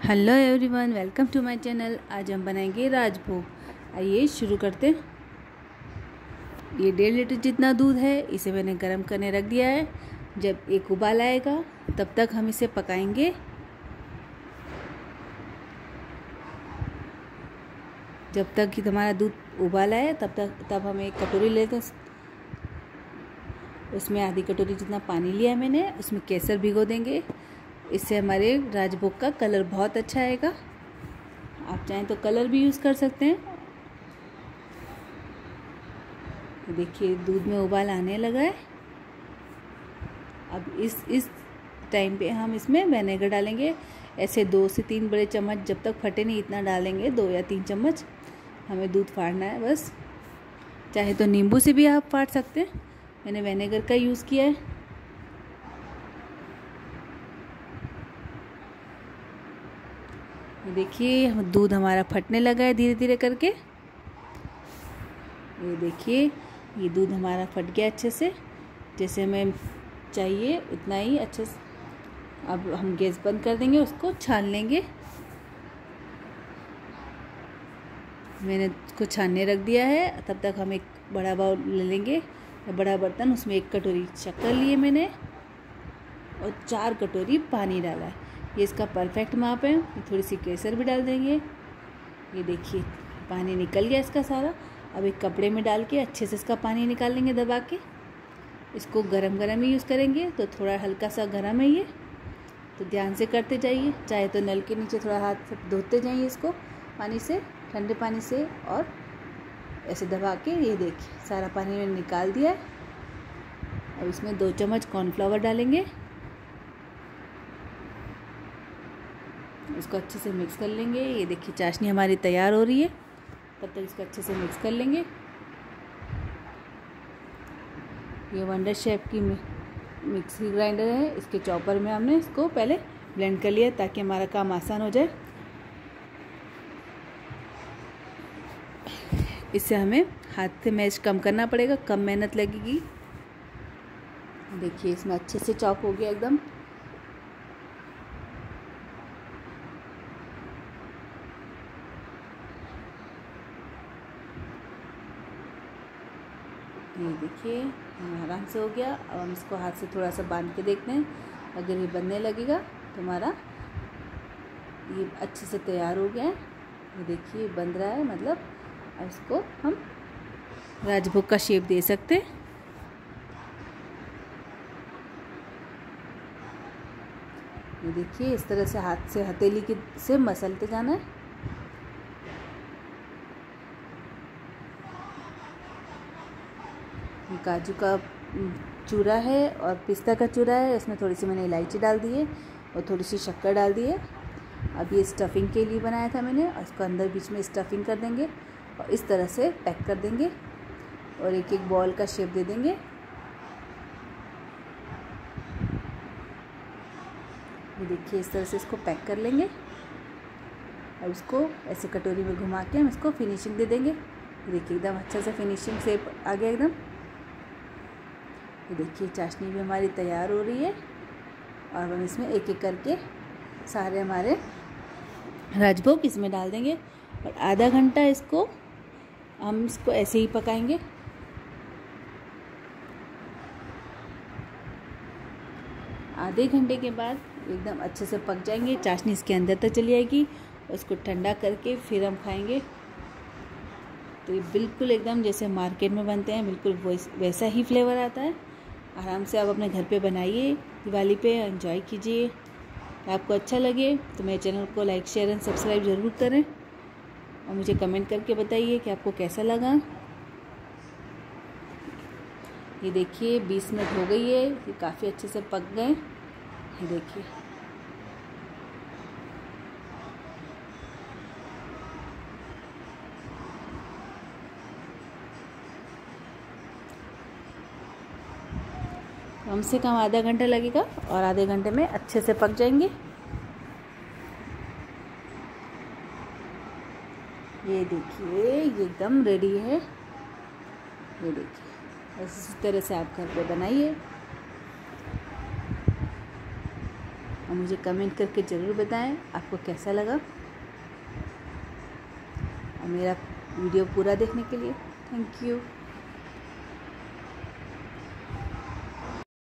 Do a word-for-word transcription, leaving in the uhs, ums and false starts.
Hello everyone, welcome to my channel. आज हम बनाएंगे राजभोग। आइए शुरू करते हैं। ये डेढ़ लीटर जितना दूध है, इसे मैंने गर्म करने रख दिया है। जब एक उबाल आएगा तब तक हम इसे पकाएंगे। जब तक कि हमारा दूध उबाल आए तब तक तब हम एक कटोरी लेते हैं। उसमें आधी कटोरी जितना पानी लिया है मैंने, उसमें केसर भिगो देंगे। इससे हमारे राजभोग का कलर बहुत अच्छा आएगा। आप चाहें तो कलर भी यूज़ कर सकते हैं। देखिए दूध में उबाल आने लगा है। अब इस इस टाइम पे हम इसमें विनेगर डालेंगे। ऐसे दो से तीन बड़े चम्मच, जब तक फटे नहीं इतना डालेंगे, दो या तीन चम्मच। हमें दूध फाड़ना है बस। चाहे तो नींबू से भी आप फाड़ सकते हैं, मैंने विनेगर का यूज़ किया है। देखिए दूध हमारा फटने लगा है धीरे धीरे करके। ये देखिए ये दूध हमारा फट गया अच्छे से, जैसे हमें चाहिए उतना ही अच्छे से। अब हम गैस बंद कर देंगे, उसको छान लेंगे। मैंने उसको छानने रख दिया है। तब तक हम एक बड़ा बाउल ले लेंगे, बड़ा बर्तन। उसमें एक कटोरी शक्कर लिए मैंने और चार कटोरी पानी डाला है। ये इसका परफेक्ट माप है। थोड़ी सी केसर भी डाल देंगे। ये देखिए पानी निकल गया इसका सारा। अब एक कपड़े में डाल के अच्छे से इसका पानी निकाल लेंगे दबा के। इसको गरम गरम ही यूज़ करेंगे, तो थोड़ा हल्का सा गरम है ये, तो ध्यान से करते जाइए। चाहे तो नल के नीचे थोड़ा हाथ से धोते जाइए इसको पानी से, ठंडे पानी से, और ऐसे दबा के। ये देखिए सारा पानी मैंने निकाल दिया है। अब इसमें दो चम्मच कॉर्नफ्लावर डालेंगे। इसको अच्छे से मिक्स कर लेंगे। ये देखिए चाशनी हमारी तैयार हो रही है। तब तक इसको अच्छे से मिक्स कर लेंगे। ये वंडर शेफ की मिक्सी ग्राइंडर है, इसके चॉपर में हमने इसको पहले ब्लेंड कर लिया ताकि हमारा काम आसान हो जाए। इससे हमें हाथ से मैश कम करना पड़ेगा, कम मेहनत लगेगी। देखिए इसमें अच्छे से चॉप हो गया एकदम। ये देखिए आराम से हो गया। अब हम इसको हाथ से थोड़ा सा बांध के देखते हैं। अगर ये बनने लगेगा तो हमारा ये अच्छे से तैयार हो गया है। ये देखिए बन रहा है, मतलब अब इसको हम राजभोग का शेप दे सकते हैं। ये देखिए इस तरह से हाथ से हथेली की से मसलते जाना है। काजू का चूरा है और पिस्ता का चूरा है। इसमें थोड़ी सी मैंने इलायची डाल दी है और थोड़ी सी शक्कर डाल दी है। अब ये स्टफिंग के लिए बनाया था मैंने, और इसको अंदर बीच में स्टफिंग कर देंगे और इस तरह से पैक कर देंगे और एक एक बॉल का शेप दे देंगे। ये देखिए इस तरह से इसको पैक कर लेंगे। अब इसको ऐसे कटोरी में घुमा के हम इसको फिनिशिंग दे देंगे। ये देखिए एकदम अच्छा से फिनिशिंग शेप आ गया एकदम। ये देखिए चाशनी भी हमारी तैयार हो रही है और हम इसमें एक एक करके सारे हमारे राजभोग इसमें डाल देंगे और आधा घंटा इसको हम इसको ऐसे ही पकाएंगे। आधे घंटे के बाद एकदम अच्छे से पक जाएंगे। चाशनी इसके अंदर तक चली आएगी। उसको ठंडा करके फिर हम खाएंगे तो ये बिल्कुल एकदम जैसे मार्केट में बनते हैं, बिल्कुल वैसा ही फ्लेवर आता है। आराम से आप अपने घर पे बनाइए, दिवाली पे एंजॉय कीजिए। आपको अच्छा लगे तो मेरे चैनल को लाइक शेयर एंड सब्सक्राइब ज़रूर करें और मुझे कमेंट करके बताइए कि आपको कैसा लगा। ये देखिए बीस मिनट हो गई है, ये काफ़ी अच्छे से पक गए। ये देखिए कम से कम आधा घंटा लगेगा और आधे घंटे में अच्छे से पक जाएंगे। ये देखिए ये एकदम रेडी है। ये देखिए इसी तरह से आप घर पे बनाइए। और मुझे कमेंट करके ज़रूर बताएं आपको कैसा लगा। और मेरा वीडियो पूरा देखने के लिए थैंक यू।